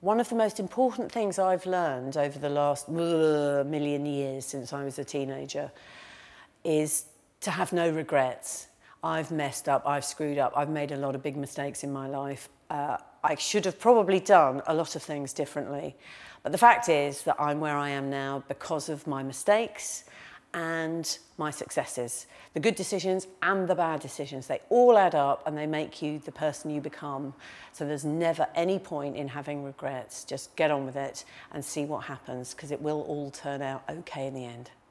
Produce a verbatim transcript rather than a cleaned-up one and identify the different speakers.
Speaker 1: One of the most important things I've learned over the last uh, million years since I was a teenager is to have no regrets. I've messed up, I've screwed up, I've made a lot of big mistakes in my life. Uh, I should have probably done a lot of things differently. But the fact is that I'm where I am now because of my mistakes and my successes. The good decisions and the bad decisions, they all add up and they make you the person you become. So there's never any point in having regrets. Just get on with it and see what happens, because it will all turn out okay in the end.